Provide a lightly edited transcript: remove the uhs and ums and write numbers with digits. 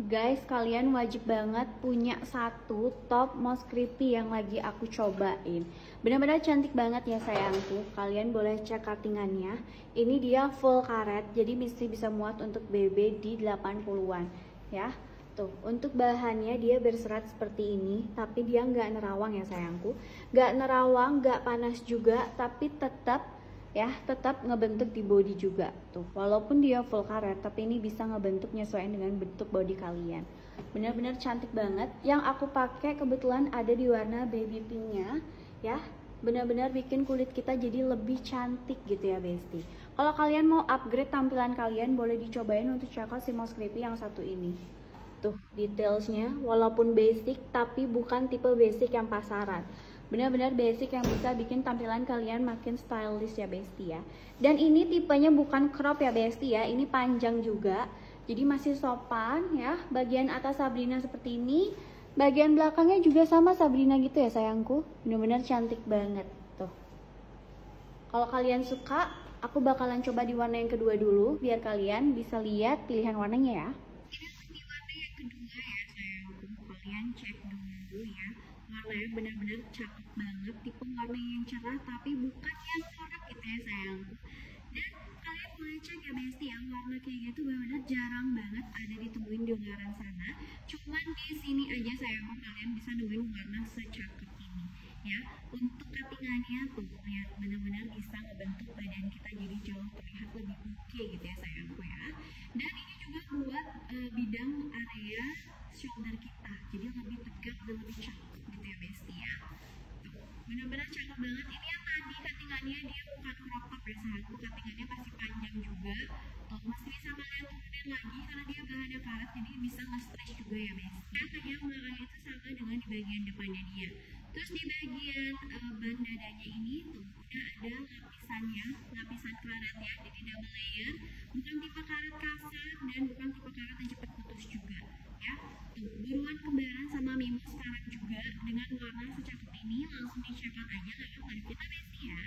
Guys, kalian wajib banget punya satu top Moss Creepy yang lagi aku cobain. Benar-benar cantik banget ya sayangku. Kalian boleh cek cuttingannya. Ini dia full karet, jadi bisa muat untuk BB di 80-an ya. Tuh, untuk bahannya dia berserat seperti ini, tapi dia nggak nerawang ya sayangku. Nggak nerawang, nggak panas juga, tapi tetap ngebentuk di body juga tuh, walaupun dia full karet tapi ini bisa ngebentuk nyesuaiin dengan bentuk body kalian. Benar-benar cantik banget. Yang aku pakai kebetulan ada di warna baby pinknya ya, benar-benar bikin kulit kita jadi lebih cantik gitu ya besti. Kalau kalian mau upgrade tampilan kalian, boleh dicobain untuk check out si Moss Creepy yang satu ini. Tuh detailsnya walaupun basic tapi bukan tipe basic yang pasaran, benar-benar basic yang bisa bikin tampilan kalian makin stylish ya besti ya. Dan ini tipenya bukan crop ya besti ya, ini panjang juga, jadi masih sopan ya. Bagian atas Sabrina seperti ini, bagian belakangnya juga sama Sabrina gitu ya sayangku. Benar-benar cantik banget tuh. Kalau kalian suka, aku bakalan coba di warna yang kedua dulu biar kalian bisa lihat pilihan warnanya ya. Ini warna yang kedua ya sayangku, kalian cek dulu ya. Warnanya benar-benar cakep banget, tipe warna yang cerah tapi bukan yang corak gitu ya sayangku. Dan kalian boleh cek ya besti ya, warna kayak gitu benar-benar jarang banget ada ditemuin di luaran sana. Cuman di sini aja sayangku kalian bisa nemuin warna secakep ini ya. Untuk cuttingannya tuh lihat, benar-benar bisa ngebentuk badan kita jadi jauh terlihat lebih oke gitu ya sayangku ya. Dan ini juga buat bidang area shoulder kita, jadi lebih tegak dan lebih cakep gitu ya besti ya. Benar-benar cakep banget. Ini yang tadi cuttingannya dia bukan crop top ya sayangku, cuttingannya masih panjang juga tuh, masih bisa kalian turunin lagi karena dia bahannya karet, jadi bisa nge-stretch juga ya besti. Dan bagian belakang itu sama dengan di bagian depannya dia. Terus di bagian ban dadanya ini tuh udah ada lapisannya, lapisan karet ya, jadi double layer, bukan tipe karet kasar dan bukan tipe karet yang cepat putus juga ya. Tuh, buruan kembaran sama Mimo sekarang juga dengan warna secakep ini, langsung di check out aja lewat live kita besti ya.